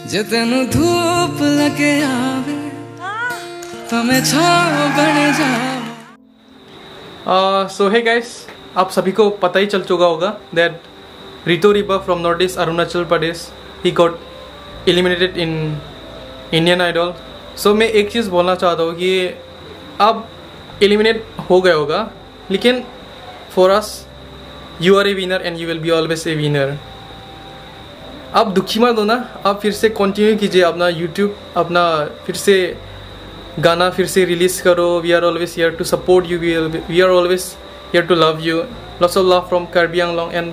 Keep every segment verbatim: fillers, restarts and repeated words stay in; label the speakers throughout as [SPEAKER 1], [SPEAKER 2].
[SPEAKER 1] जे तेनू धूप लगे आवे तो मैं छाँव बन जाऊं।
[SPEAKER 2] सो हे गाइस, आप सभी को पता ही चल चुका होगा that Rito Riba from north east Arunachal Pradesh he got eliminated in Indian idol. So मैं एक चीज़ बोलना चाहता हूँ कि अब एलिमिनेट हो गया होगा, लेकिन for us you are a winner and you will be always a winner. आप दुखी मत हो ना, आप फिर से कंटिन्यू कीजिए अपना यूट्यूब, अपना फिर से गाना फिर से रिलीज करो। We are always here to support you, we are always here to love you. Lots of love from Karbi Anglong and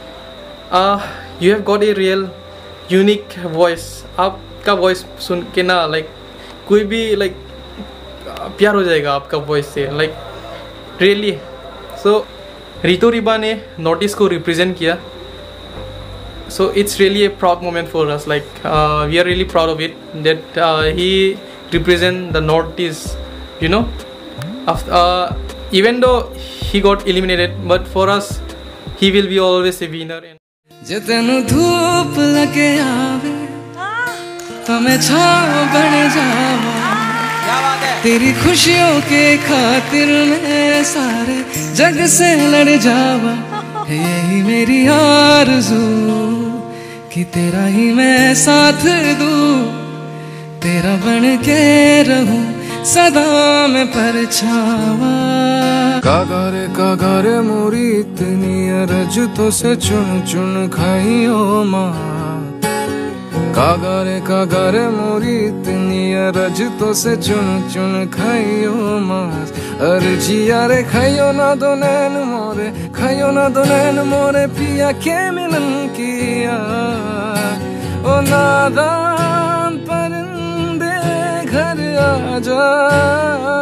[SPEAKER 2] you have got a real unique voice. आपका वॉइस सुन के ना लाइक कोई भी लाइक प्यार हो जाएगा आपका वॉइस से, लाइक रियली। सो रितो रिबा ने नॉर्थ ईस्ट को रिप्रेजेंट किया, so it's really a proud moment for us, like uh, we are really proud of it that uh, he represent the Northeast, you know. After, uh, even though he got eliminated, but for us he will be always a winner.
[SPEAKER 1] जे तेनू धूप लगे आवे तो मैं छाँव बन जाऊं। तेरी खुशियों के खातिर मैं सारे जग से लड़ जावा। यही मेरी आरज़ू कि तेरा ही मैं साथ दूँ, तेरा बन के रहूं सदा मैं परछावा।
[SPEAKER 3] कागारे कागारे मोरी इतनी अरज तो से चुन चुन खाइयो माँ। कागारे कागारे मोरी इतनी अरज तो से चुन चुन खाइयो माँ। अर्जिया रे खाइयो ना दो नैन मोरे, खाइयो ना दो नैन मोरे पिया के मिलन किया। ओ नादान परिंदे घर आ जा।